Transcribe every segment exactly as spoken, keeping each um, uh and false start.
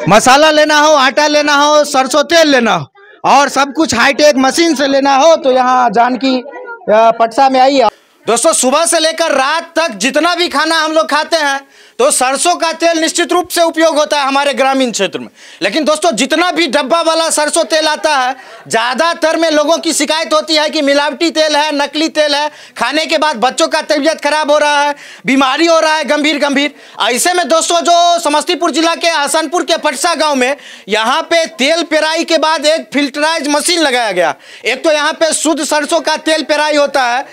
मसाला लेना हो, आटा लेना हो, सरसों तेल लेना हो और सब कुछ हाईटेक मशीन से लेना हो तो यहाँ जानकी पटसा में आइए। दोस्तों सुबह से लेकर रात तक जितना भी खाना हम लोग खाते हैं तो सरसों का तेल निश्चित रूप से उपयोग होता है हमारे ग्रामीण क्षेत्र में। लेकिन दोस्तों जितना भी डब्बा वाला सरसों तेल आता है ज़्यादातर में लोगों की शिकायत होती है कि मिलावटी तेल है, नकली तेल है, खाने के बाद बच्चों का तबीयत खराब हो रहा है, बीमारी हो रहा है गंभीर गंभीर। ऐसे में दोस्तों जो समस्तीपुर जिला के हसनपुर के पटसा गाँव में यहाँ पे तेल पेराई के बाद एक फिल्टराइज मशीन लगाया गया। एक तो यहाँ पे शुद्ध सरसों का तेल पेराई होता है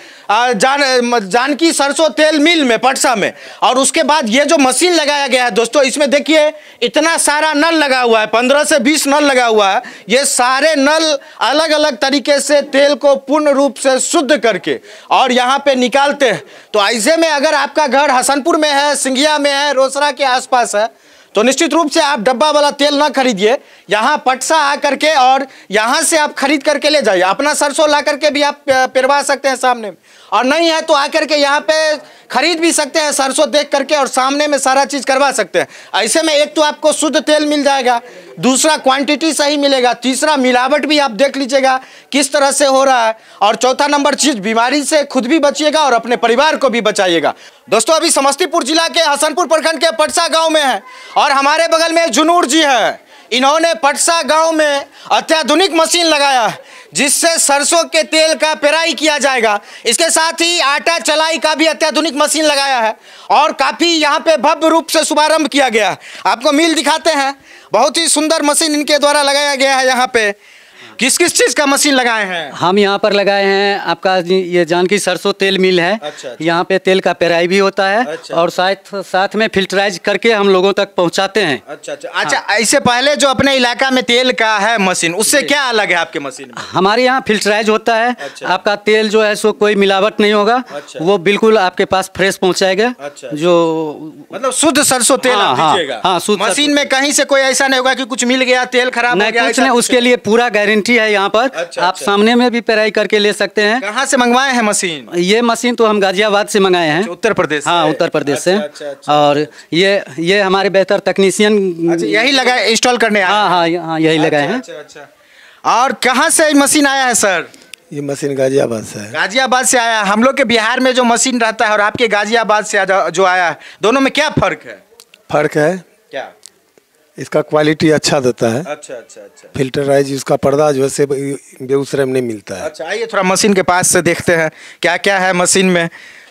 जान जानकी सरसों तेल मिल में पटसा में, और उसके बाद ये जो मशीन लगाया गया है दोस्तों इसमें देखिए इतना सारा नल लगा हुआ है, पंद्रह से बीस नल लगा हुआ है। ये सारे नल अलग अलग तरीके से तेल को पूर्ण रूप से शुद्ध करके और यहाँ पे निकालते हैं। तो ऐसे में अगर आपका घर हसनपुर में है, सिंघिया में है, रोसड़ा के आसपास है तो निश्चित रूप से आप डब्बा वाला तेल ना खरीदिए, यहाँ पटसा आ करके और यहाँ से आप खरीद करके ले जाइए। अपना सरसों ला करके भी आप पेरवा सकते हैं सामने में, और नहीं है तो आकर के यहाँ पे खरीद भी सकते हैं सरसों देख करके और सामने में सारा चीज़ करवा सकते हैं। ऐसे में एक तो आपको शुद्ध तेल मिल जाएगा, दूसरा क्वांटिटी सही मिलेगा, तीसरा मिलावट भी आप देख लीजिएगा किस तरह से हो रहा है, और चौथा नंबर चीज़ बीमारी से खुद भी बचिएगा और अपने परिवार को भी बचाइएगा। दोस्तों अभी समस्तीपुर जिला के हसनपुर प्रखंड के पटसा गाँव में है और हमारे बगल में जुनूर जी है। इन्होंने पटसा गांव में अत्याधुनिक मशीन लगाया है जिससे सरसों के तेल का पेराई किया जाएगा। इसके साथ ही आटा चलाई का भी अत्याधुनिक मशीन लगाया है और काफ़ी यहाँ पे भव्य रूप से शुभारंभ किया गया है। आपको मिल दिखाते हैं, बहुत ही सुंदर मशीन इनके द्वारा लगाया गया है। यहाँ पे किस किस चीज़ का मशीन लगाए हैं? हम यहाँ पर लगाए हैं आपका ये जानकी सरसों तेल मिल है। अच्छा, अच्छा। यहाँ पे तेल का पेराई भी होता है। अच्छा। और साथ साथ में फिल्टराइज करके हम लोगों तक पहुँचाते हैं। अच्छा अच्छा अच्छा हाँ। ऐसे पहले जो अपने इलाका में तेल का है मशीन उससे क्या अलग है आपके मशीन में? हमारे यहाँ फिल्टराइज होता है। अच्छा। आपका तेल जो है सो कोई मिलावट नहीं होगा। अच्छा। वो बिल्कुल आपके पास फ्रेश पहुँचाएगा। अच्छा। जो मतलब शुद्ध सरसों तेल आप दीजिएगा। हाँ, मशीन में कहीं से कोई ऐसा नहीं होगा कि कुछ मिल गया तेल खराब हो गया? कुछ नहीं, उसके लिए पूरा गारंटी है यहाँ पर। अच्छा, आप अच्छा। सामने में भी पेराई करके ले सकते हैं। कहाँ से मंगवाए हैं मशीन? ये मशीन तो हम गाजियाबाद से मंगाए हैं। उत्तर प्रदेश? हाँ, उत्तर प्रदेश से। अच्छा, अच्छा, और ये ये हमारे बेहतर तकनीशियन अच्छा, यही लगाए इंस्टॉल करने आए? हाँ हाँ हाँ यही लगाए हैं। अच्छा, अच्छा। और कहाँ से मशीन आया है सर? ये मशीन गाजियाबाद से है। गाजियाबाद से आया। हम लोग के बिहार में जो मशीन रहता है और आपके गाजियाबाद से जो आया है दोनों में क्या फर्क है? फर्क है क्या? इसका क्वालिटी अच्छा देता है। अच्छा अच्छा अच्छा। फिल्टराइज उसका पर्दा जो है बेगूसराय में नहीं मिलता है। अच्छा, आइए थोड़ा मशीन के पास से देखते हैं क्या क्या है मशीन में,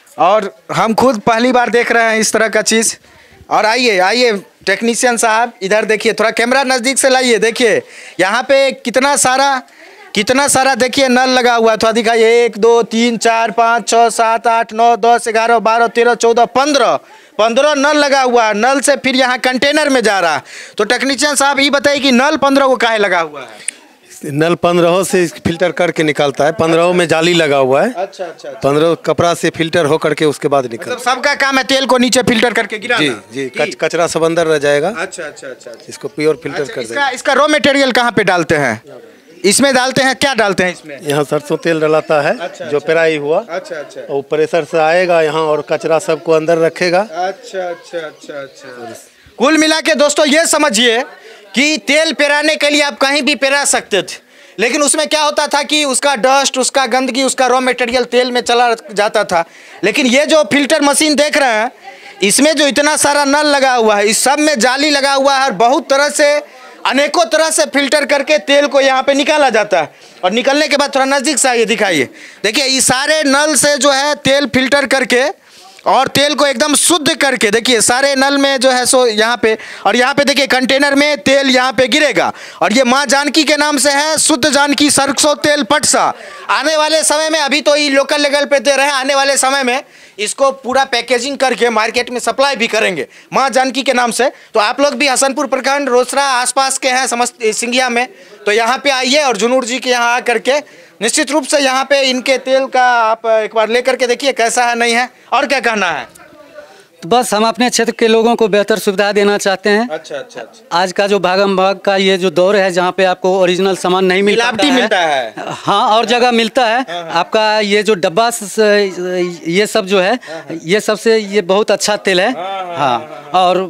और हम खुद पहली बार देख रहे हैं इस तरह का चीज़। और आइए आइए टेक्नीशियन साहब इधर देखिए, थोड़ा कैमरा नज़दीक से लाइए। देखिए यहाँ पे कितना सारा कितना सारा देखिए नल लगा हुआ है। थोड़ा दिखाइए, एक दो तीन चार पाँच छः सात आठ नौ दस ग्यारह बारह तेरह चौदह पंद्रह पंद्रह नल लगा हुआ है। नल से फिर यहाँ कंटेनर में जा रहा है। तो टेक्नीशियन साहब ये बताइए कि नल पंद्रह को काहे लगा हुआ है? नल पंद्रह से फिल्टर करके निकालता है, पंद्रह में जाली लगा हुआ है। अच्छा अच्छा। पंद्रह कपड़ा से फिल्टर हो करके उसके बाद निकल। मतलब सबका काम है तेल को नीचे फिल्टर करके गिराना? जी जी, कच, कचरा सब अंदर रह जाएगा। अच्छा अच्छा अच्छा। इसको प्योर फिल्टर कर देगा। इसका रॉ मटेरियल कहाँ पे डालते हैं? इसमें डालते हैं, क्या डालते हैं इसमें? यहाँ सरसों तेल डलाता है। अच्छा, जो पेराई हुआ। अच्छा अच्छा। और प्रेशर से आएगा यहाँ और कचरा सबको अंदर रखेगा। अच्छा अच्छा अच्छा अच्छा। कुल मिला के दोस्तों ये समझिए कि तेल पेराने के लिए आप कहीं भी पेरा सकते थे, लेकिन उसमें क्या होता था कि उसका डस्ट, उसका गंदगी, उसका रॉ मटेरियल तेल में चला जाता था। लेकिन ये जो फिल्टर मशीन देख रहे हैं इसमें जो इतना सारा नल लगा हुआ है, इस सब में जाली लगा हुआ है और बहुत तरह से अनेकों तरह से फिल्टर करके तेल को यहाँ पे निकाला जाता है। और निकलने के बाद थोड़ा नज़दीक से आइए दिखाइए। देखिए ये सारे नल से जो है तेल फिल्टर करके और तेल को एकदम शुद्ध करके देखिए सारे नल में जो है सो यहाँ पे, और यहाँ पे देखिए कंटेनर में तेल यहाँ पे गिरेगा। और ये माँ जानकी के नाम से है शुद्ध जानकी सरसों तेल पटसा। आने वाले समय में, अभी तो ये लोकल लेवल पे दे रहे हैं, आने वाले समय में इसको पूरा पैकेजिंग करके मार्केट में सप्लाई भी करेंगे माँ जानकी के नाम से। तो आप लोग भी हसनपुर प्रखंड रोसड़ा आसपास के हैं समस्त सिंघिया में, तो यहाँ पे आइए और जुनूर जी के यहाँ आ करके निश्चित रूप से यहाँ पे इनके तेल का आप एक बार ले करके देखिए कैसा है नहीं है। और क्या कहना है? तो बस हम अपने क्षेत्र के लोगों को बेहतर सुविधा देना चाहते हैं। अच्छा अच्छा अच्छा। आज का जो भागम भाग का ये जो दौर है जहाँ पे आपको ओरिजिनल सामान नहीं मिल पाता है, मिलता है। हाँ, और जगह मिलता है। हाँ, हाँ। आपका ये जो डब्बा ये सब जो है ये सबसे ये बहुत अच्छा तेल है। हाँ, और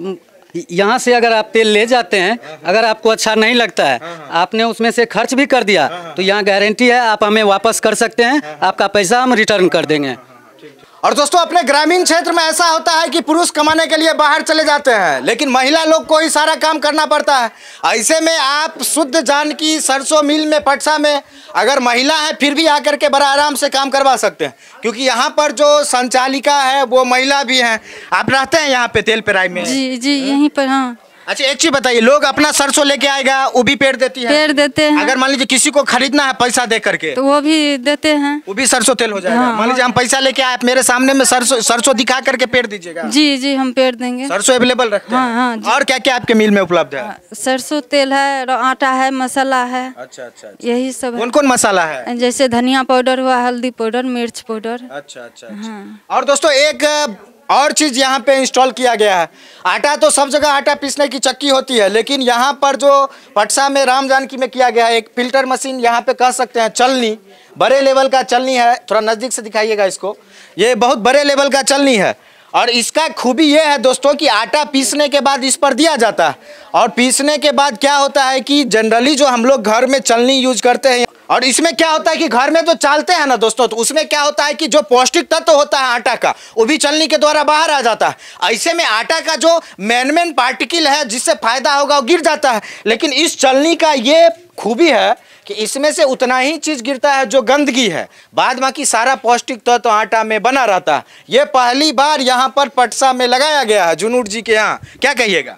यहाँ से अगर आप तेल ले जाते हैं, अगर आपको अच्छा नहीं लगता है, आपने उसमें से खर्च भी कर दिया, तो यहाँ गारंटी है आप हमें वापस कर सकते हैं, आपका पैसा हम रिटर्न कर देंगे। और दोस्तों अपने ग्रामीण क्षेत्र में ऐसा होता है कि पुरुष कमाने के लिए बाहर चले जाते हैं, लेकिन महिला लोग को ही सारा काम करना पड़ता है। ऐसे में आप शुद्ध जानकी सरसों मिल में पटसा में अगर महिला है फिर भी आकर के बड़ा आराम से काम करवा सकते हैं, क्योंकि यहाँ पर जो संचालिका है वो महिला भी हैं। आप रहते हैं यहाँ पे तेल पेराई में? जी जी यहीं पर। हाँ। अच्छा एक चीज बताइए, लोग अपना सरसों लेके आएगा वो भी पेड़ देती है? पेड़ देते हैं। अगर मान लीजिए किसी को खरीदना है पैसा दे करके तो वो भी देते हैं, वो भी सरसों तेल हो जाएगा। हाँ, मान लीजिए हम पैसा लेके आए, मेरे सामने में सरसों सरसों दिखा करके पेड़ दीजिएगा? जी जी हम पेड़ देंगे। सरसों अवेलेबल रखते हैं? हाँ, हाँ, और क्या क्या आपके मिल में उपलब्ध है? सरसों तेल है, आटा है, मसाला है। अच्छा अच्छा, यही सब। कौन कौन मसाला है? जैसे धनिया पाउडर हुआ, हल्दी पाउडर, मिर्च पाउडर। अच्छा अच्छा। और दोस्तों एक और चीज यहाँ पे इंस्टॉल किया गया है। आटा तो सब जगह आटा पीसने की चक्की होती है, लेकिन यहाँ पर जो पटसा में राम जानकी में किया गया है एक फिल्टर मशीन, यहाँ पे कह सकते हैं चलनी, बड़े लेवल का चलनी है। थोड़ा नज़दीक से दिखाइएगा इसको, ये बहुत बड़े लेवल का चलनी है। और इसका खूबी ये है दोस्तों कि आटा पीसने के बाद इस पर दिया जाता है, और पीसने के बाद क्या होता है कि जनरली जो हम लोग घर में चलनी यूज करते हैं, और इसमें क्या होता है कि घर में तो चालते हैं ना दोस्तों, तो उसमें क्या होता है कि जो पौष्टिक तत्व होता है आटा का वो भी चलनी के द्वारा बाहर आ जाता है। ऐसे में आटा का जो मेन मेन पार्टिकल है जिससे फायदा होगा वो गिर जाता है, लेकिन इस चलनी का ये खूबी है कि इसमें से उतना ही चीज गिरता है जो गंदगी है, बाद बाकी सारा पौष्टिक तत्व तो आटा में बना रहता है। ये पहली बार यहाँ पर पटसा में लगाया गया है जुनूर जी के यहाँ। क्या कहिएगा?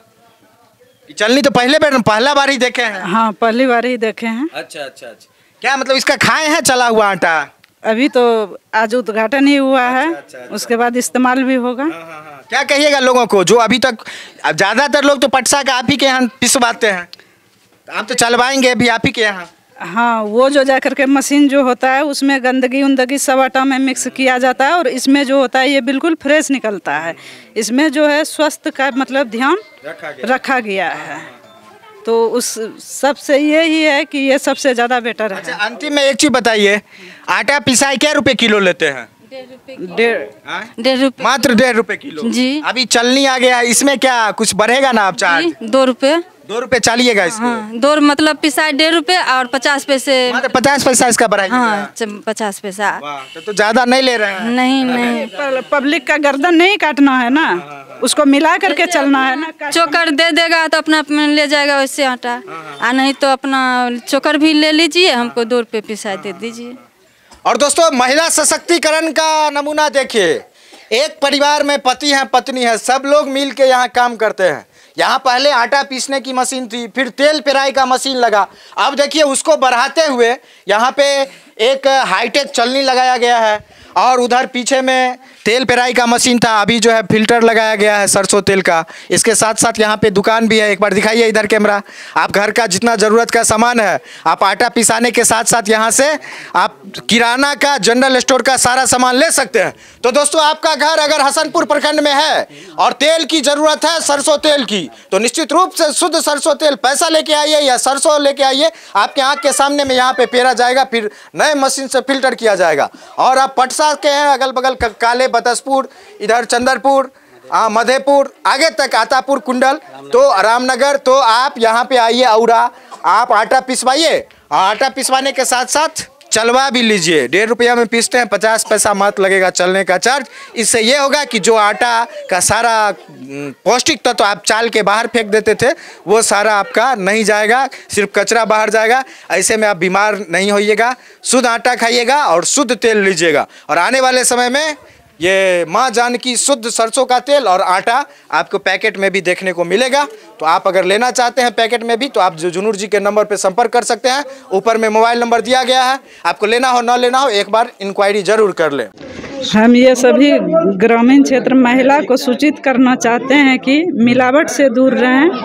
चलनी तो पहले बार पहला बार ही देखे हैं? हाँ पहली बार ही देखे हैं। अच्छा अच्छा अच्छा। क्या मतलब इसका खाए हैं चला हुआ आटा? अभी तो आज उद्घाटन ही हुआ है। अच्छा, अच्छा, अच्छा। उसके बाद इस्तेमाल भी होगा। हाँ, हाँ, हाँ। क्या कहिएगा लोगों को जो अभी तक, अब ज्यादातर लोग तो पटसा का आप ही के यहाँ पिसवाते हैं, आप तो चलवाएंगे अभी आप ही के यहाँ? हाँ वो जो जा करके मशीन जो होता है उसमें गंदगी उंदगी सब आटा में मिक्स किया जाता है, और इसमें जो होता है ये बिल्कुल फ्रेश निकलता है। इसमें जो है स्वास्थ्य का मतलब ध्यान रखा गया, रखा गया है। तो उस सबसे यही है कि ये सबसे ज़्यादा बेटर है। अच्छा अंतिम में एक चीज़ बताइए, आटा पिसाई क्या रुपए किलो लेते हैं? डेढ़ डेढ़ रुपये, मात्र डेढ़ रुपए किलो जी। अभी चलनी आ गया है, इसमें क्या कुछ बढ़ेगा ना आप चार्ज? दो रुपये दो रुपए चालिएगा इसको? हाँ, दो मतलब पिसाई डेढ़ रुपए और पचास पैसे, पचास पैसा इसका बढ़ाइएगा? हाँ पचास पैसा। तो, तो ज्यादा नहीं ले रहे हैं? नहीं नहीं, पब्लिक का गर्दन नहीं काटना है ना, उसको मिला करके चलना है ना। चोकर दे देगा तो अपना अपना ले जाएगा वैसे आटा, और नहीं तो अपना चोकर भी ले लीजिए, हमको दो रुपये पिसाई दे दीजिए। और दोस्तों महिला सशक्तिकरण का नमूना देखिए, एक परिवार में पति है पत्नी है, सब लोग मिल के यहाँ काम करते हैं। यहाँ पहले आटा पीसने की मशीन थी, फिर तेल पेराई का मशीन लगा, अब देखिए उसको बढ़ाते हुए यहाँ पे एक हाईटेक चलनी लगाया गया है, और उधर पीछे में तेल पेराई का मशीन था, अभी जो है फिल्टर लगाया गया है सरसों तेल का। इसके साथ साथ यहाँ पे दुकान भी है, एक बार दिखाइए इधर कैमरा। आप घर का जितना ज़रूरत का सामान है, आप आटा पिसाने के साथ साथ यहाँ से आप किराना का, जनरल स्टोर का सारा सामान ले सकते हैं। तो दोस्तों आपका घर अगर हसनपुर प्रखंड में है और तेल की ज़रूरत है सरसों तेल की, तो निश्चित रूप से शुद्ध सरसों तेल पैसा लेके आइए या सरसों लेके आइए, आपके आँख के सामने में यहाँ पे पेरा जाएगा, फिर नए मशीन से फिल्टर किया जाएगा। और आप पटसा के हैं अगल बगल काले बतसपुर, इधर चंदरपुर, मधेपुर, आगे तक आतापुर, कुंडल, तो रामनगर, तो आप यहाँ पे आइए औरा, आप आटा पिसवाइए, आटा पिसवाने के साथ साथ चलवा भी लीजिए। डेढ़ रुपया में पीसते हैं, पचास पैसा मत लगेगा चलने का चार्ज। इससे ये होगा कि जो आटा का सारा पौष्टिक तत्व तो आप चाल के बाहर फेंक देते थे वो सारा आपका नहीं जाएगा, सिर्फ कचरा बाहर जाएगा। ऐसे में आप बीमार नहीं होइएगा, शुद्ध आटा खाइएगा और शुद्ध तेल लीजिएगा। और आने वाले समय में ये माँ जानकी शुद्ध सरसों का तेल और आटा आपको पैकेट में भी देखने को मिलेगा। तो आप अगर लेना चाहते हैं पैकेट में भी, तो आप जुनूर जी के नंबर पे संपर्क कर सकते हैं, ऊपर में मोबाइल नंबर दिया गया है। आपको लेना हो ना लेना हो एक बार इंक्वायरी जरूर कर लें। हम ये सभी ग्रामीण क्षेत्र महिला को सूचित करना चाहते हैं कि मिलावट से दूर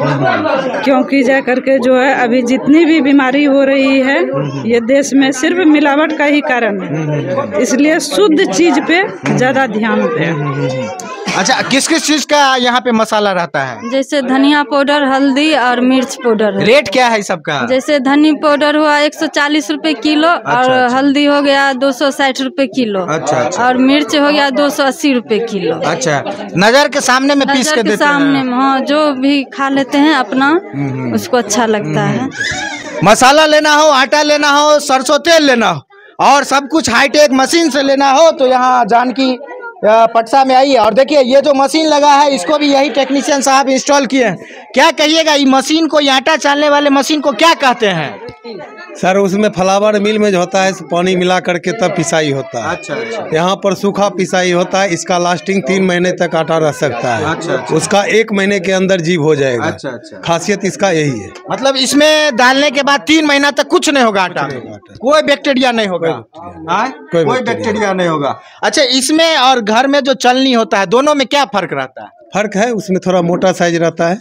रहें, क्योंकि जा करके जो है अभी जितनी भी बीमारी हो रही है ये देश में सिर्फ मिलावट का ही कारण है। इसलिए शुद्ध चीज़ पे ज़्यादा ध्यान दें। अच्छा, किस किस चीज का यहाँ पे मसाला रहता है? जैसे धनिया पाउडर, हल्दी और मिर्च पाउडर है। रेट क्या है सबका? जैसे धनी पाउडर हुआ एक सौ चालीस रूपए किलो, और अच्छा। हल्दी हो गया दो सौ साठ रूपए किलो। अच्छा, अच्छा। और मिर्च हो गया दो सौ अस्सी रूपए किलो। अच्छा, नजर के सामने में पीस नजर के के देते सामने हैं। में, हाँ, जो भी खा लेते हैं अपना उसको अच्छा लगता है। मसाला लेना हो, आटा लेना हो, सरसों तेल लेना हो, और सब कुछ हाईटेक मशीन से लेना हो तो यहाँ जानकी अ, पटसा में आइए। और देखिए ये जो मशीन लगा है इसको भी यही टेक्नीशियन साहब इंस्टॉल किए हैं। क्या कहिएगा, ये मशीन को, ये आटा चालने वाले मशीन को क्या कहते हैं? सर उसमें फ्लावर मिल में जो होता है पानी मिला करके तब पिसाई होता है। अच्छा, अच्छा। यहाँ पर सूखा पिसाई होता है। इसका लास्टिंग तीन महीने तक आटा रह सकता है। अच्छा, अच्छा। उसका एक महीने के अंदर जीव हो जाएगा। अच्छा, अच्छा। खासियत इसका यही है। मतलब इसमें डालने के बाद तीन महीना तक कुछ नहीं होगा आटा में, कोई बैक्टीरिया नहीं होगा। हाँ? कोई कोई बैक्टीरिया नहीं होगा। अच्छा, इसमें और घर में जो चलनी होता है दोनों में क्या फर्क रहता है? फर्क है, उसमें थोड़ा मोटा साइज रहता है।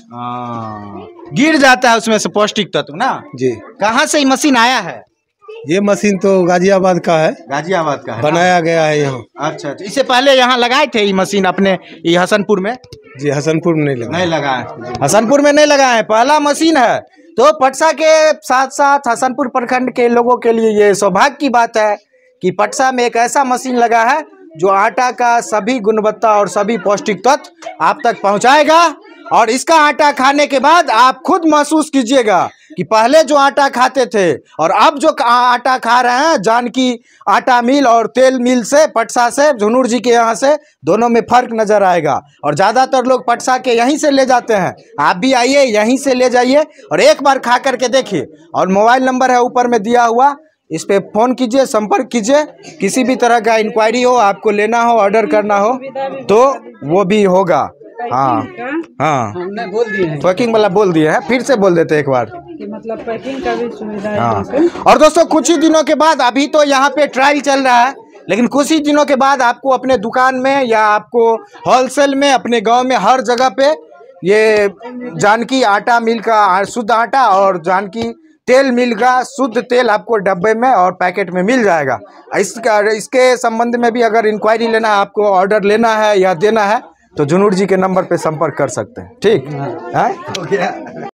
गिर जाता है उसमें से पौष्टिक तत्व ना। जी। कहाँ से ये मशीन आया है? ये मशीन तो गाजियाबाद का है, गाजियाबाद का है। बनाया गया है यहाँ। अच्छा, अच्छा। इससे पहले यहाँ लगाए थे ये मशीन अपने ये हसनपुर में? जी, हसनपुर में नहीं लगा। नहीं लगा है, हसनपुर में नहीं लगा है, पहला मशीन है। तो पटसा के साथ साथ हसनपुर प्रखंड के लोगों के लिए ये सौभाग्य की बात है कि पटसा में एक ऐसा मशीन लगा है जो आटा का सभी गुणवत्ता और सभी पौष्टिक तत्व आप तक पहुंचाएगा। और इसका आटा खाने के बाद आप खुद महसूस कीजिएगा कि पहले जो आटा खाते थे और अब जो आटा खा रहे हैं जानकी आटा मिल और तेल मिल से, पटसा से, झुनूर जी के यहाँ से, दोनों में फर्क नजर आएगा। और ज़्यादातर लोग पटसा के यहीं से ले जाते हैं। आप भी आइए, यहीं से ले जाइए और एक बार खा करके देखिए। और मोबाइल नंबर है ऊपर में दिया हुआ, इस पे फ़ोन कीजिए, संपर्क कीजिए। किसी भी तरह का इंक्वायरी हो, आपको लेना हो, ऑर्डर करना हो तो वो भी होगा। हाँ हाँ, बोल दिए हैं। पैकिंग वाला बोल दिए हैं, फिर से बोल देते एक बार कि मतलब पैकिंग का भी सुविधा है। हाँ। और दोस्तों कुछ ही दिनों के बाद, अभी तो यहाँ पे ट्रायल चल रहा है, लेकिन कुछ ही दिनों के बाद आपको अपने दुकान में या आपको होलसेल में, अपने गांव में, हर जगह पे ये जानकी आटा मिल का शुद्ध आटा और जानकी तेल मिल का शुद्ध तेल आपको डब्बे में और पैकेट में मिल जाएगा। इसका इसके संबंध में भी अगर इंक्वायरी लेना है, आपको ऑर्डर लेना है या देना है तो झुनूर जी के नंबर पे संपर्क कर सकते हैं। ठीक है?